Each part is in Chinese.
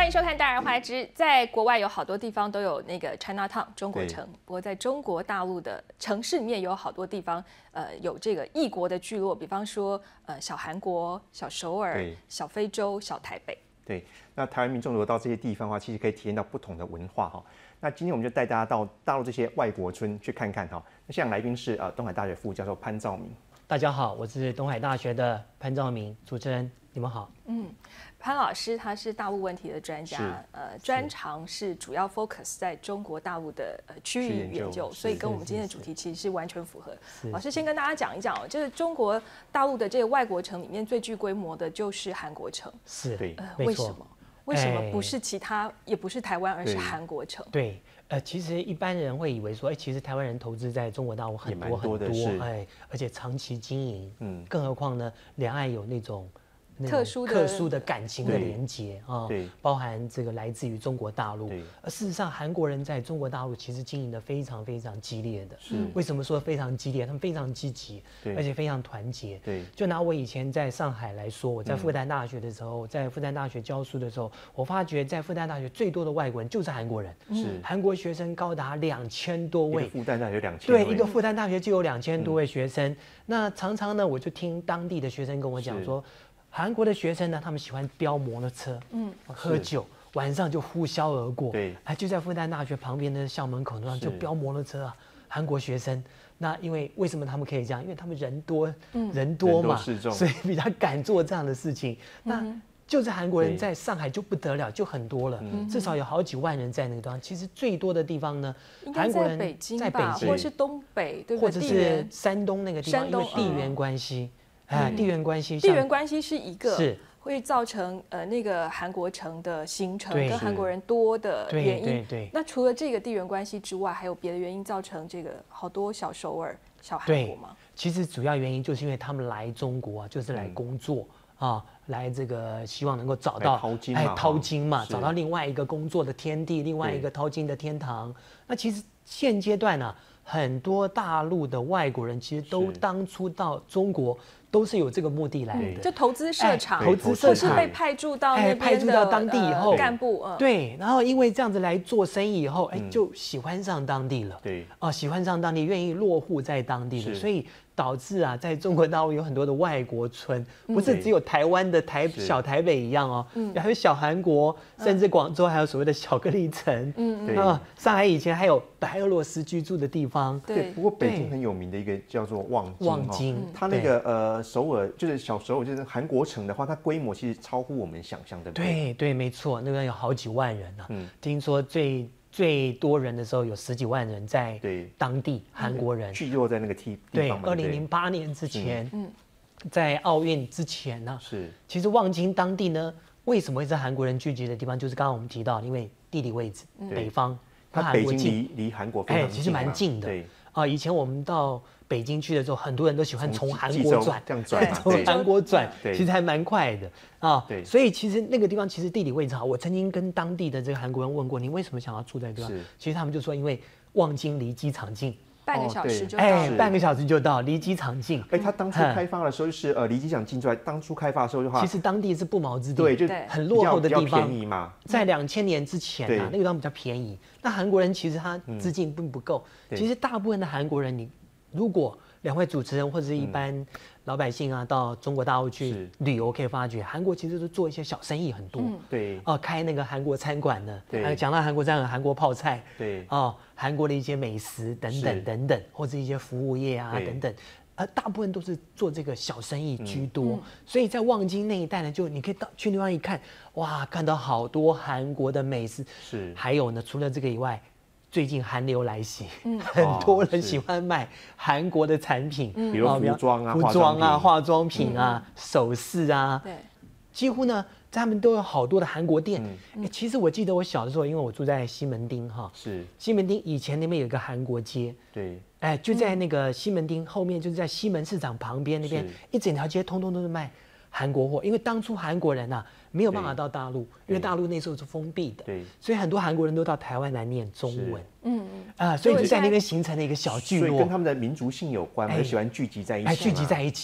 迎收看《大而化之》。在国外有好多地方都有那个 Chinatown 中国城，不过在中国大陆的城市里面有好多地方，有这个异国的聚落，比方说小韩国、小首尔、小非洲、小台北。 对，那台湾民众如果到这些地方的话，其实可以体验到不同的文化哈。那今天我们就带大家到大陆这些外国村去看看哈。那现在来宾是东海大学副教授潘兆明。 大家好，我是东海大学的潘兆明，主持人，你们好。 潘老师他是大陆问题的专家，专长是主要 focus 在中国大陆的区域研究，所以跟我们今天的主题其实是完全符合。老师先跟大家讲一讲哦，就是中国大陆的这个外国城里面最具规模的就是韩国城， 是， 对， 为什么？为什么不是其他，也不是台湾，而是韩国城？ 对，其实一般人会以为说，其实台湾人投资在中国大陆很多很多，而且长期经营，更何况呢，两岸有那种特殊的感情的连结啊，包含这个来自于中国大陆。而事实上，韩国人在中国大陆其实经营的非常非常激烈的。为什么说非常激烈？他们非常积极，而且非常团结。就拿我以前在上海来说，我在复旦大学的时候，在复旦大学教书的时候，我发觉在复旦大学最多的外国人就是韩国人。韩国学生高达2000多位。 复旦大学2000。 对，一个复旦大学就有2000多位学生。那常常呢，我就听当地的学生跟我讲说。韩国的学生呢，他们喜欢飙摩托车，喝酒，晚上就呼啸而过。对，就在复旦大学旁边的校门口上就飙摩托车啊。韩国学生，那为什么他们可以这样？因为他们人多嘛，所以比较敢做这样的事情。那就是韩国人在上海就不得了，就很多了，至少有好几万人在那个地方。其实最多的地方呢，韩国人在北京，或者是东北，对不对？ 或者是山东那个地方，因为地缘关系。地缘关系是一个会造成那个韩国城的形成跟韩国人多的原因。对。那除了这个地缘关系之外，还有别的原因造成这个好多小首尔、小韩国吗？ 其实主要原因就是因为他们来中国啊，就是来工作啊，来这个希望能够找到淘金嘛，找到另外一个工作的天地，另外一个淘金的天堂。那其实现阶段呢，很多大陆的外国人其实都当初到中国。都是有这个目的来的， 就投资设厂， 或是被派驻到那边的当地以后干部， 对，然后因为这样子来做生意以后，就喜欢上当地了，对，喜欢上当地，愿意落户在当地了，所以导致啊，在中国大陆有很多的外国村，不是只有台湾的小台北一样哦，还有小韩国，甚至广州还有所谓的小克力城，上海以前还有白俄罗斯居住的地方， 对，不过北京很有名的一个叫做望京，它那个首尔就是小首尔，就是韩国城的话，它规模其实超乎我们想象的。 对，没错，那边有好几万人啊。听说最多人的时候有10几万人在当地韩国人聚落在那个地方。 对，2008年之前，在奥运之前呢，其实望京当地呢，为什么会是韩国人聚集的地方？就是刚刚我们提到，因为地理位置，北方， 它北京离韩国非常近， 其实蛮近的。以前我们到北京去的时候，很多人都喜欢从韩国转，从韩国转，其实还蛮快的啊。所以其实那个地方其实地理位置好。我曾经跟当地的这个韩国人问过，你为什么想要住在这个地方？其实他们就说，因为望京离机场近。 半个小时就到， 半个小时就到，离机场近。 他当初开发的时候就是离机场近之外，当初开发的时候的话， 其实当地是不毛之地， 对，就很落后的地方， 便宜嘛。 在2000年之前啊，那个地方比较便宜。那韩国人其实他资金并不够，其实大部分的韩国人，你如果2位主持人或者是一般老百姓啊，到中国大陆去旅游，可以发觉韩国其实是做一些小生意很多，开那个韩国餐馆的，还有讲到韩国餐馆，韩国泡菜，韩国的一些美食等等，或者一些服务业啊等等，大部分都是做这个小生意居多，所以在望京那一带呢，就你可以去地方一看，哇，看到好多韩国的美食，还有呢，除了这个以外。最近韩流来袭，很多人喜欢买韩国的产品， 比如服装啊、化妆品啊、首饰啊，几乎呢，他们都有好多的韩国店。其实我记得我小的时候，因为我住在西门町哈，西门町以前那边有一个韩国街，就在那个西门町后面，就是在西门市场旁边那边，一整条街通通都是卖韩国货，因为当初韩国人啊没有办法到大陆，因为大陆那时候是封闭的，所以很多韩国人都到台湾来念中文，所以就在那边形成了一个小聚落， 所以跟他们的民族性有关，很喜欢聚集在一起， 聚集在一起。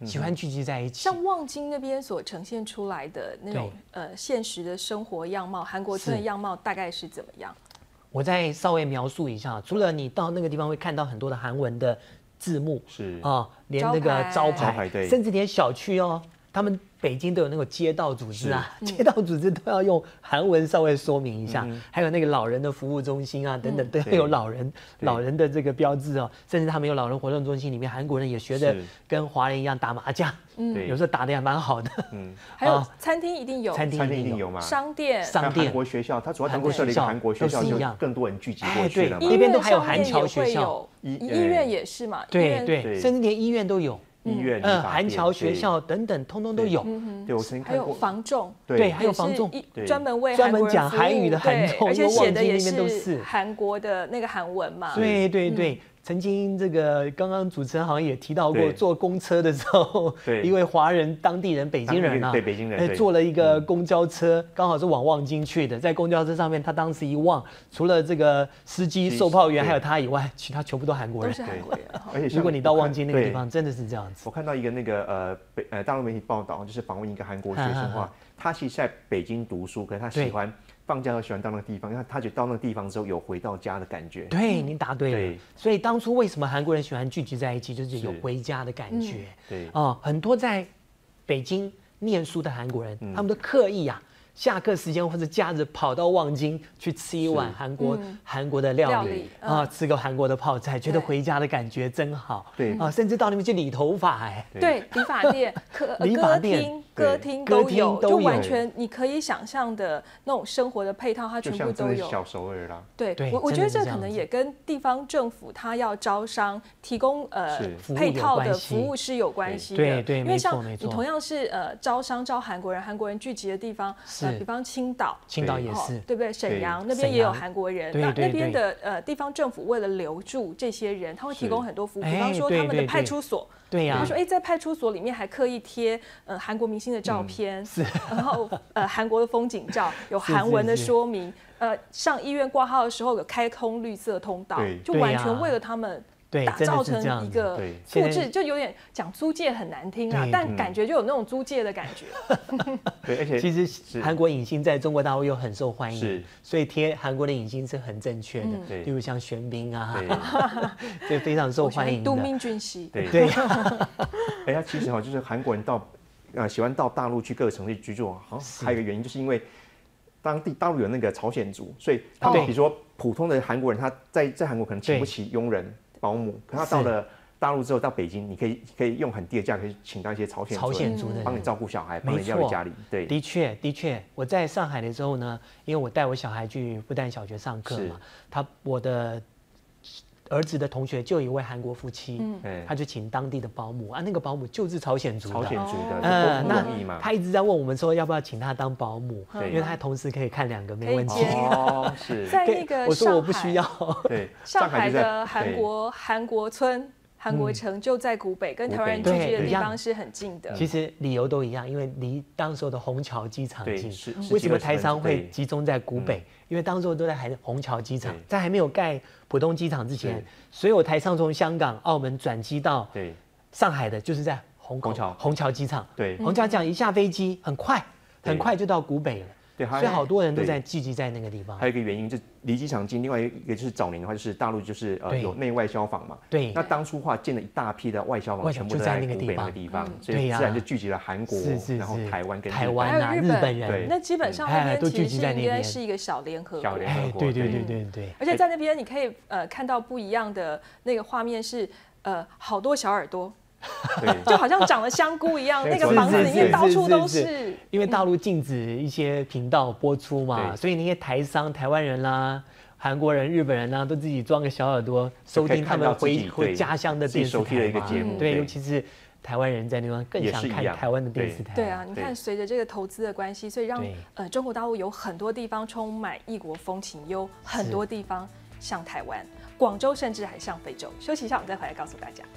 喜欢聚集在一起。 像望京那边所呈现出来的那种现实的生活样貌，韩国村的样貌大概是怎么样？ 我再稍微描述一下，除了你到那个地方会看到很多的韩文的字幕， 是啊，连那个招牌，甚至连小区哦，他们北京都有那个街道组织啊，街道组织都要用韩文稍微说明一下，还有那个老人的服务中心啊等等，都要有老人的这个标志哦，甚至他们有老人活动中心里面，韩国人也学着跟华人一样打麻将，有时候打得也蛮好的。 还有餐厅一定有， 餐厅一定有嘛， 商店， 韩国学校，它主要韩国设了一个韩国学校，就更多人聚集过去了嘛。 那边都还有韩侨学校， 医院也是嘛， 对，甚至连医院都有。 医院、 韩侨学校等等，通通都有。 对，我曾经看过。还有房仲， 对，还有房仲， 专门为专门讲韩语的韩仲， 而且写的也是韩国的那个韩文嘛。 对。曾经这个刚刚主持人好像也提到过，坐公车的时候，一位华人当地人北京人啊， 对北京人， 坐了一个公交车，刚好是往望京去的，在公交车上面，他当时一望，除了这个司机、售票员还有他以外，其他全部都韩国人， 都是韩国人。 而且如果你到望京那个地方，真的是这样子。 我看到一个那个大陆媒体报道，就是访问一个韩国学生话，他其实在北京读书，可是他喜欢。放假都喜欢到那个地方，因为他觉得到那个地方之后有回到家的感觉。 对，您答对了。所以当初为什么韩国人喜欢聚集在一起，就是有回家的感觉。 对， 很多在北京念书的韩国人，他们都刻意下课时间或者假日跑到望京去吃一碗韩国的料理吃个韩国的泡菜，觉得回家的感觉真好。 对甚至到那边去理头发对，理发店、歌厅都有，就完全你可以想象的那种生活的配套，它全部都有。 小首尔啦。 对，我觉得这可能也跟地方政府它要招商提供配套的服务是有关系的。 对， 因为像你同样是招商招韩国人聚集的地方。比方青岛也是， 对不对？沈阳那边也有韩国人，那边的地方政府为了留住这些人，他会提供很多服务，比方说他们的派出所，他说在派出所里面还刻意贴韩国明星的照片，然后韩国的风景照，有韩文的说明，上医院挂号的时候有开通绿色通道，就完全为了他们。打造成一个复制，就有点讲租界很难听啊，但感觉就有那种租界的感觉。 对，而且其实韩国影星在中国大陆又很受欢迎，所以贴韩国的影星是很正确的。例如像玄彬啊，就非常受欢迎的。 都敏俊熙。 对。他其实就是韩国人喜欢到大陆去各个城市居住，好像还有一个原因，就是因为大陆有那个朝鲜族，所以他们比如说普通的韩国人，他在韩国可能请不起佣人。保姆，可他到了大陆之后，到北京，你可以用很低的价格请到一些朝鲜族的人帮你照顾小孩，帮你料理家里。对， 的确，我在上海的时候呢，因为我带我小孩去复旦小学上课嘛，我的儿子的同学就有一位韩国夫妻，他就请当地的保姆那个保姆就是朝鲜族的， 不容易嘛。 他一直在问我们说要不要请他当保姆，因为他同时可以看2个没问题。 是在那个我说我不需要。 对， 上海的韩国村。韩国城就在古北，跟台湾人聚集的地方是很近的。 其实理由都一样，因为离当时候的虹桥机场近。为什么台商会集中在古北？因为当时候都在虹桥机场，在还没有盖浦东机场之前，所有台商从香港、澳门转机到上海的，就是在虹桥机场。 对， 虹桥机场一下飞机，很快就到古北了。对，所以好多人都在聚集在那个地方。 还有一个原因就是离机场近，另外一个就是早年的话，就是大陆就是有内外消防嘛。 对。 那当初话建了一大批的外消防，全部都在古北那个地方，所以自然就聚集了韩国，然后台湾跟台湾啊，日本人。 那基本上那边其实应该是一个小联合国。 对。 而且在那边你可以看到不一样的那个画面是好多小耳朵。就好像长了香菇一样，那个房子里面到处都是。 因为大陆禁止一些频道播出嘛，所以那些台商、台湾人啦、韩国人、日本人啦，都自己装个小耳朵收听他们回家乡的电视台嘛。对，尤其是台湾人在那方更想看台湾的电视台。 对啊，你看随着这个投资的关系，所以让中国大陆有很多地方充满异国风情，有很多地方像台湾、广州，甚至还像非洲。休息一下，我们再回来告诉大家。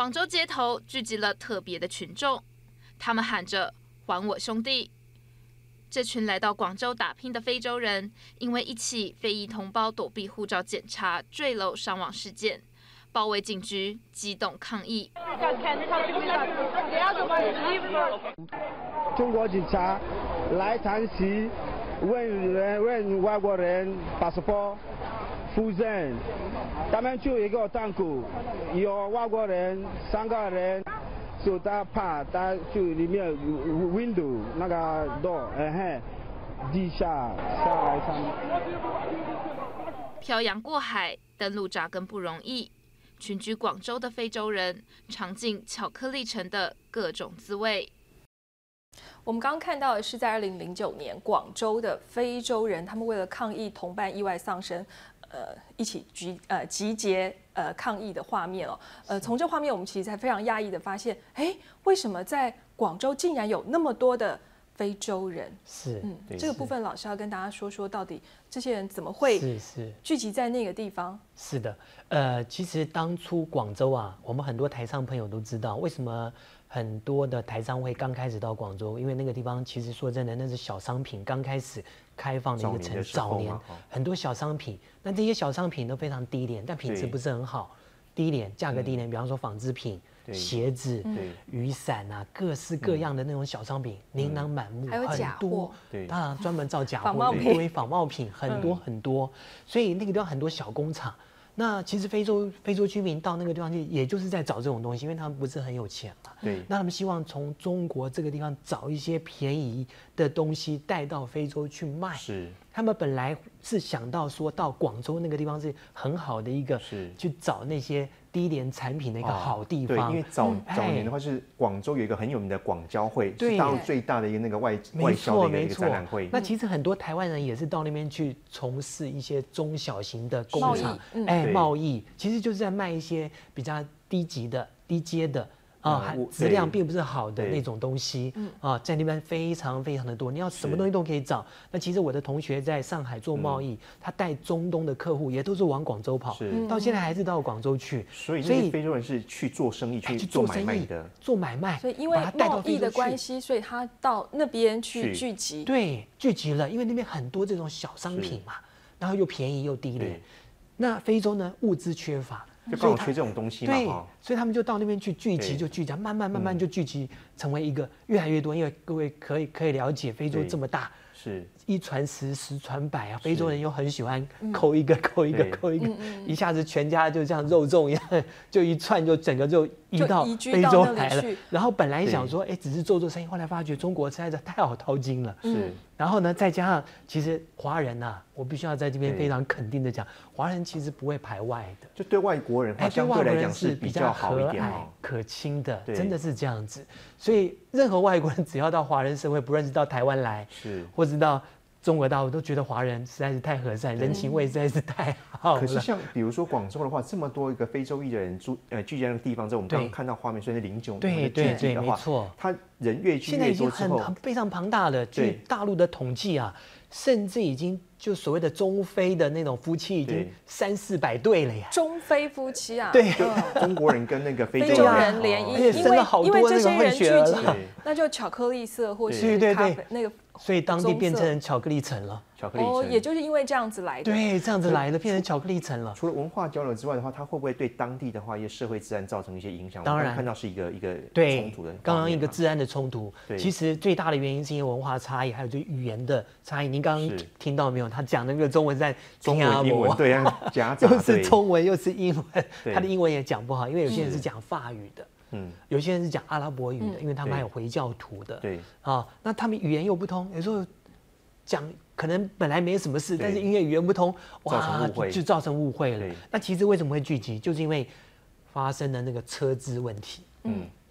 广州街头聚集了特别的群众，他们喊着“还我兄弟”。这群来到广州打拼的非洲人，因为一起非裔同胞躲避护照检查坠楼伤亡事件，包围警局，激动抗议。 中国警察来谈席，问外国人passport附证，他们就一个tank，有外国人3个人。就他怕，他就里面 window 那个 door， 地下下来上。 漂洋过海，登陆扎根不容易。群居广州的非洲人尝尽巧克力城的各种滋味。 我们刚刚看到的是在2009年，广州的非洲人他们为了抗议同伴意外丧生，一起集结抗议的画面哦。从这画面我们其实才非常讶异的发现，为什么在广州竟然有那么多的非洲人？ 是， 这个部分老师要跟大家说说，到底这些人怎么会聚集在那个地方？ 是的，其实当初广州啊，我们很多台商朋友都知道，为什么很多的台商会刚开始到广州，因为那个地方其实说真的，那是小商品刚开始开放的一个城，早年很多小商品，那这些小商品都非常低廉，但品质不是很好，低廉，价格低廉，比方说纺织品、鞋子、雨伞啊，各式各样的那种小商品，琳琅满目， 还有假货， 当然专门造假货， 一堆仿冒品，很多很多，所以那个地方很多小工厂。那其实非洲居民到那个地方去，也就是在找这种东西，因为他们不是很有钱嘛。 对。 那他们希望从中国这个地方找一些便宜的东西带到非洲去卖。 是。 他们本来是想到说到广州那个地方是很好的一个，去找那些低廉产品的一个好地方。 对，因为早年的话是广州有一个很有名的广交会，是大陆最大的一个那个外销的一个展览会。 那其实很多台湾人也是到那边去从事一些中小型的工厂，贸易其实就是在卖一些比较低阶的。质量并不是好的那种东西在那边非常非常的多，你要什么东西都可以找。那其实我的同学在上海做贸易，他带中东的客户也都是往广州跑，到现在还是到广州去。 所以那些非洲人是去做生意、去做买卖的， 做买卖。 所以因为贸易的关系，所以他到那边去聚集。 对，聚集了，因为那边很多这种小商品嘛，然后又便宜又低廉。那非洲呢，物资缺乏。 就刚好缺这种东西嘛， 对，所以他们就到那边去聚集，就聚集，慢慢就聚集成为一个越来越多。因为各位可以了解，非洲这么大， 是 1传10，10传100啊。非洲人又很喜欢扣一个，一下子全家就像肉粽一样，就一串就整个就移到非洲来了。然后本来想说，只是做生意，后来发觉中国实在是太好淘金了。 是。 然后呢，再加上其实华人啊，我必须要在这边非常肯定的讲，华人其实不会排外的， 就对外国人，相对来讲是比较好一点可亲的，真的是这样子。所以任何外国人只要到华人社会，不论是到台湾来，或者到中国大陆，都觉得华人实在是太和善，人情味实在是太好了。 可是像比如说广州的话，这么多一个非洲裔的人聚集在那个地方，在我们刚刚看到画面，所以是09年的聚集的话， 没错， 他人越聚越多之后， 现在已经非常庞大了。据大陆的统计啊，甚至已经就所谓的中非的那种夫妻已经300-400对了呀。 中非夫妻啊？ 对， 就中国人跟那个非洲人联姻，因为这些人聚集，那就巧克力色或是咖啡那个。 所以当地变成巧克力城了， 也就是因为这样子来的。 对，这样子来的，变成巧克力城了。 除了文化交流之外的话，它会不会对当地的话一些社会治安造成一些影响？ 当然， 看到是一个冲突的。 刚刚一个治安的冲突，其实最大的原因是因为文化差异，还有就语言的差异。您刚刚听到没有？他讲那个中文在中文、英文，对啊，夹杂， 又是中文又是英文，他的英文也讲不好，因为有些人是讲法语的。有些人是讲阿拉伯语的，因为他们还有回教徒的。 对那他们语言又不通，有时候讲可能本来没什么事，但是因为语言不通，哇，就造成误会了。那其实为什么会聚集，就是因为发生了那个车资问题。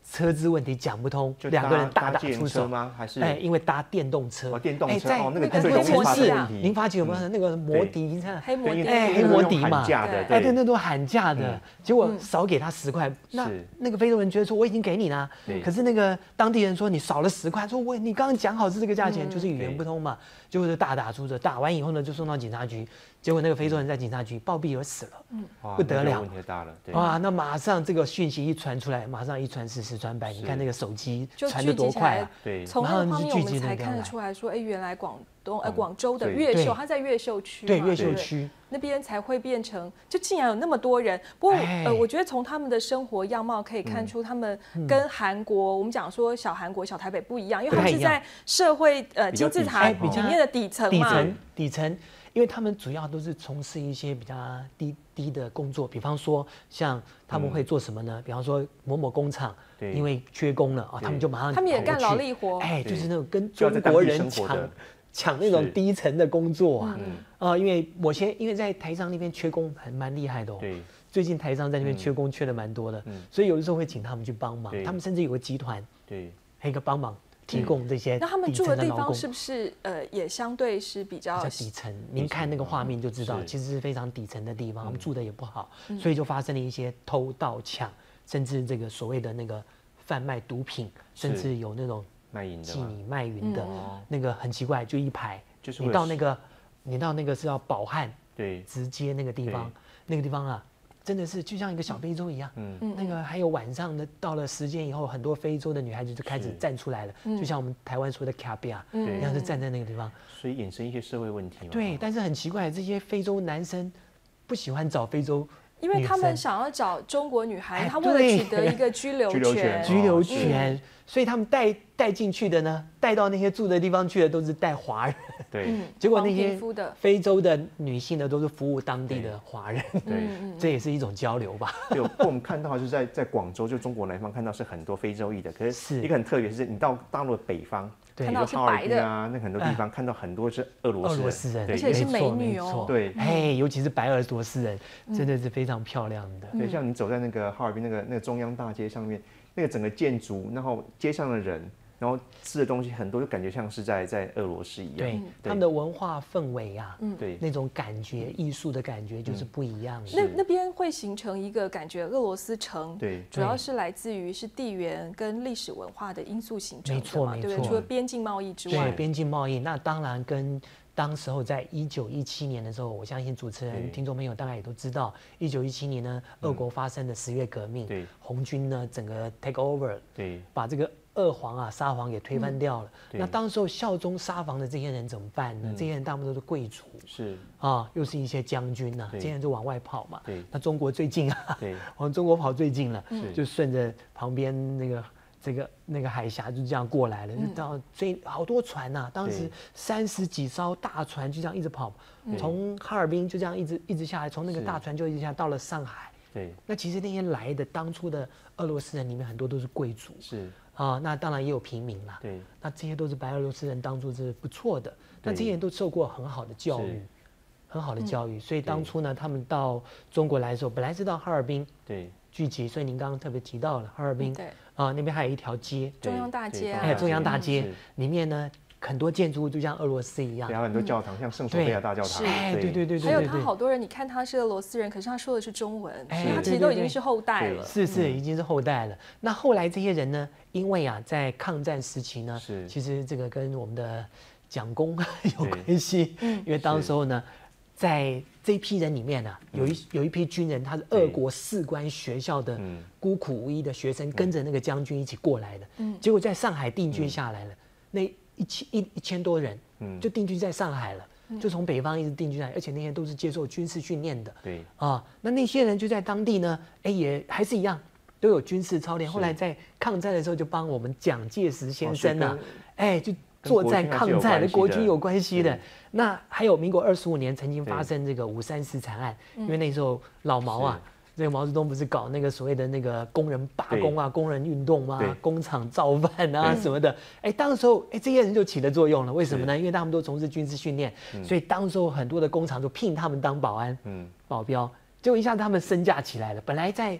车资问题讲不通，2个人大打出手吗？还是因为搭电动车， 电动车在那个最容易发生问题。 您发觉有没有那个摩的？你看黑摩的， 黑摩的嘛， 对， 那都喊价的，结果少给他10块，那个非洲人觉得说我已经给你了，可是那个当地人说你少了10块，说你刚刚讲好是这个价钱，就是语言不通嘛，结果就大打出手，打完以后呢就送到警察局，结果那个非洲人在警察局暴毙而死了，不得了， 问题大了， 哇，那马上这个讯息一传出来，马上一传十，10传百，你看那个手机传得多快啊！ 对， 从那个方面我们才看得出来说，原来广州的越秀，它在越秀区， 对，越秀区那边才会变成，就竟然有那么多人。不过我觉得从他们的生活样貌可以看出，他们跟韩国我们讲说小韩国、小台北不一样，因为他们是在社会金字塔里面的底层嘛， 底层。因为他们主要都是从事一些比较低的工作，比方说像他们会做什么呢？比方说某工厂，因为缺工了啊，他们就马上他们也干劳力活， 就是那种跟中国人抢那种低层的工作啊，因为因为在台商那边缺工还蛮厉害的哦，最近台商在那边缺工缺的蛮多的，所以有的时候会请他们去帮忙，他们甚至有个集团，还有一个帮忙。提供这些， 那他们住的地方是不是也相对是比较底层？您看那个画面就知道，其实是非常底层的地方，他们住的也不好，所以就发生了一些偷盗抢，甚至这个所谓的那个贩卖毒品，甚至有那种妓女卖淫的，那个很奇怪，就一排，就是你到那个是要饱汉直接那个地方啊。真的是就像一个小非洲一样，那个还有晚上的到了时间以后，很多非洲的女孩子就开始站出来了，就像我们台湾说的卡比亚一样，是站在那个地方， 所以衍生一些社会问题嘛。 对，但是很奇怪，这些非洲男生不喜欢找非洲， 因为他们想要找中国女孩，他为了取得一个居留权， 所以他们带进去的呢，带到那些住的地方去的都是带华人。 对， 结果那些非洲的女性呢，都是服务当地的华人。 对， 这也是一种交流吧。 对，我们看到就是在广州，就中国南方看到是很多非洲裔的，可是一个很特别是，你到大陆的北方， 看到是白的啊， 那很多地方看到很多是俄罗斯人， 而且是美女哦。 对，尤其是白俄罗斯人，真的是非常漂亮的。 对，像你走在那个哈尔滨那个中央大街上面，那个整个建筑，然后街上的人。然后吃的东西很多，就感觉像是在俄罗斯一样。 对，他们的文化氛围啊，对，那种感觉、艺术的感觉就是不一样的。 那边会形成一个感觉，俄罗斯城， 对， 主要是来自于是地缘跟历史文化的因素形成的嘛， 没错， 对不对？除了边境贸易之外， 对，边境贸易，那当然跟当时候在1917年的时候，我相信主持人、听众朋友大概也都知道，1917年呢，俄国发生的10月革命，红军呢整个 take over， 把这个沙皇给推翻掉了。那当时候效忠沙皇的这些人怎么办呢？这些人大部分都是贵族， 是啊，又是一些将军呐，这些人就往外跑嘛。那中国最近啊，往中国跑最近了，就顺着旁边那个海峡就这样过来了，就到好多船呐，当时30几艘大船就这样一直跑，从哈尔滨就这样一直下来，从那个大船就一直下来到了上海。 对， 那其实那些来的当初的俄罗斯人里面很多都是贵族， 是啊，那当然也有平民啦。 对， 那这些都是白俄罗斯人当初是不错的，那这些人都受过很好的教育，很好的教育，所以当初呢，他们到中国来的时候，本来是到哈尔滨聚集，所以您刚刚特别提到了哈尔滨，啊，那边还有一条街， 中央大街啊，中央大街里面呢。很多建筑物就像俄罗斯一样， 还有很多教堂，像圣索菲亚大教堂。 对。 还有他好多人，你看他是俄罗斯人，可是他说的是中文，所以他其实都已经是后代了。 是，已经是后代了。那后来这些人呢，因为啊，在抗战时期呢，其实这个跟我们的蒋公有关系，因为当时候呢，在这一批人里面呢，有一批军人，他是俄国士官学校的孤苦无依的学生，跟着那个将军一起过来的。结果在上海定居下来了，那1000多人，就定居在上海了，就从北方一直定居下来，而且那些都是接受军事训练的。 对啊，那些人就在当地呢，也还是一样，都有军事操练。后来在抗战的时候，就帮我们蒋介石先生啊，就作战抗战的国军有关系的。那还有民国25年曾经发生这个534惨案，因为那时候老毛啊。这个毛泽东不是搞那个所谓的那个工人罢工啊、工人运动吗？工厂造反啊什么的。当时候这些人就起了作用了。为什么呢？因为他们都从事军事训练，所以当时候很多的工厂就聘他们当保安、保镖。结果一下他们身价起来了。本来在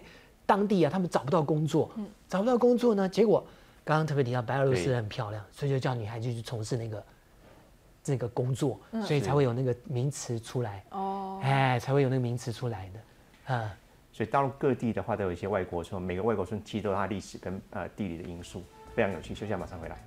当地啊，他们找不到工作，找不到工作呢，结果刚刚特别提到白俄罗斯人很漂亮，所以就叫女孩子去从事那个工作，所以才会有那个名词出来。哦，哎，才会有那个名词出来的， 所以大陆各地的话都有一些外国村，每个外国村其实都有它历史跟地理的因素，非常有趣。休息一下，马上回来。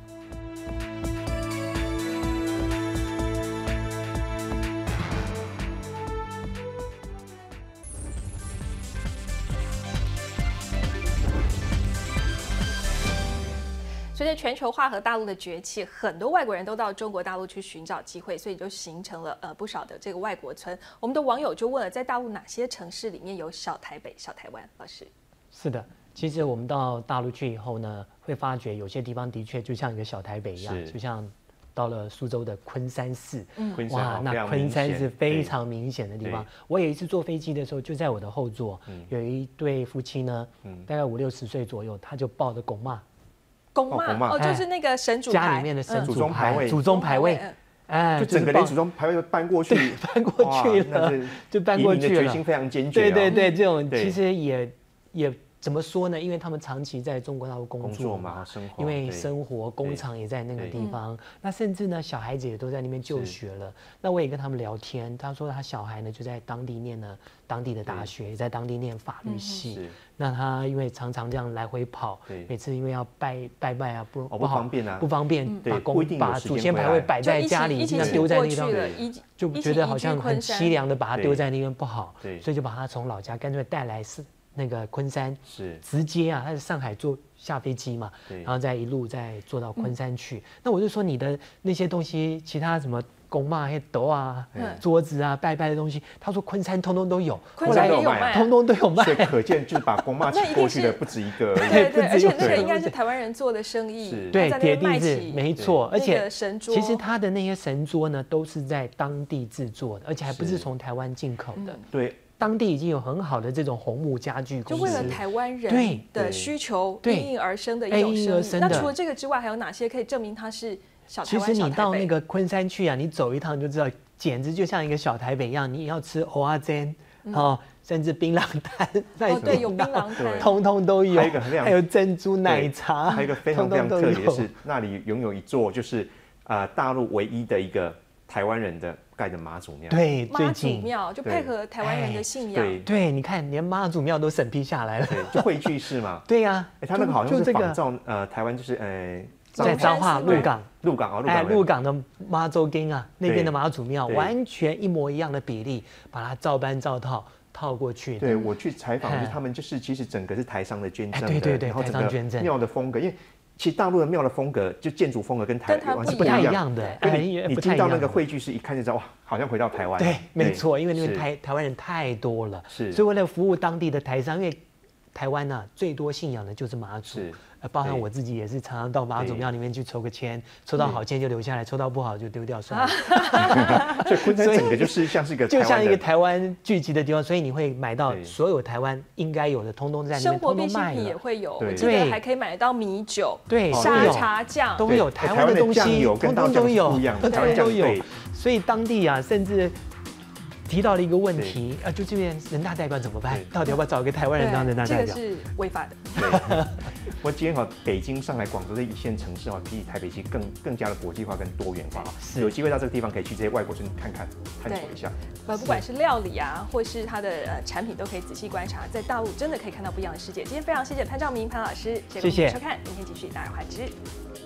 随着全球化和大陆的崛起，很多外国人都到中国大陆去寻找机会，所以就形成了不少的这个外国村。我们的网友就问了，在大陆哪些城市里面有小台北、小台湾？老师， 是的，其实我们到大陆去以后呢，会发觉有些地方的确就像一个小台北一样，就像到了苏州的昆山市，哇，那昆山是非常明显的地方。我有一次坐飞机的时候，就在我的后座，有一对夫妻呢，大概50、60岁左右，他就抱着公妈。 公妈哦，就是那个神主牌， 家里面的神主牌、祖宗牌位， 哎，就整个连祖宗牌位都搬过去， 搬过去了，就搬过去了。 决心非常坚决。 对，这种其实也怎么说呢？因为他们长期在中国大陆工作嘛，因为生活工厂也在那个地方，那甚至呢，小孩子也都在那边就学了。那我也跟他们聊天，他说他小孩呢就在当地念了当地的大学，也在当地念法律系。那他因为常常这样来回跑，每次因为要拜啊，不方便啊， 不方便把祖先牌位摆在家里，这样丢在那边，就觉得好像很凄凉的把它丢在那边不好，所以就把他从老家干脆带来那个昆山，直接啊，他是上海下飞机嘛，然后再一路再坐到昆山去。那我就说你的那些东西，其他什么公妈、斗啊、桌子啊、拜的东西，他说昆山通通都有， 昆山也有卖， 通通都有卖。 所以可见就是把公妈请过去的不止一个， 对，而且那个应该是台湾人做的生意， 对，铁定是没错。而且神桌， 其实他的那些神桌呢，都是在当地制作的，而且还不是从台湾进口的。 对。 当地已经有很好的这种红木家具公司， 就为了台湾人的需求应运而生的一种生意。那除了这个之外，还有哪些可以证明它是小台湾？ 其实你到那个昆山去啊，你走一趟就知道，简直就像一个小台北一样。你要吃蚵仔煎甚至槟榔摊， 对，有槟榔摊， 通通都有。 还有珍珠奶茶， 还有一个非常特别的是，那里拥有一座就是大陆唯一的一个台湾人的盖的妈祖庙， 对， 妈祖庙就配合台湾人的信仰， 对，你看连妈祖庙都审批下来了， 就汇聚式嘛， 对呀， 他那个好像是仿照台湾就是在彰化鹿港的妈祖经啊，那边的妈祖庙完全一模一样的比例，把它照搬照套过去。 对，我去采访，他们就是其实整个是台商的捐赠的， 对， 然后台商捐赠庙的风格，因为其实大陆的庙的风格，就建筑风格跟台湾是不太一样的。 你听到那个汇聚是一看就知道，哇，好像回到台湾。 对，没错，因为那边台湾人太多了，所以为了服务当地的台商，因为台湾呢最多信仰的就是妈祖。包含我自己也是常常到妈祖庙里面去抽个签，抽到好签就留下来，抽到不好就丢掉算了。 所以昆山整个就是像是一个台湾聚集的地方，所以你会买到所有台湾应该有的，通通在那边生活必需品也会有，我记得还可以买得到米酒、沙茶酱都有，台湾的东西通通都有，通通都有。所以当地啊，甚至提到了一个问题就这边人大代表怎么办？到底要不要找一个台湾人当人大代表？ 这个是违法的。 对，我今天北京、上海、广州这一线城市比台北其实更加的国际化跟多元化。有机会到这个地方可以去这些外国村探索一下。 不管是料理啊，或是它的产品，都可以仔细观察。在大陆真的可以看到不一样的世界。今天非常谢谢潘兆明潘老师，谢谢收看，明天继续大而化之。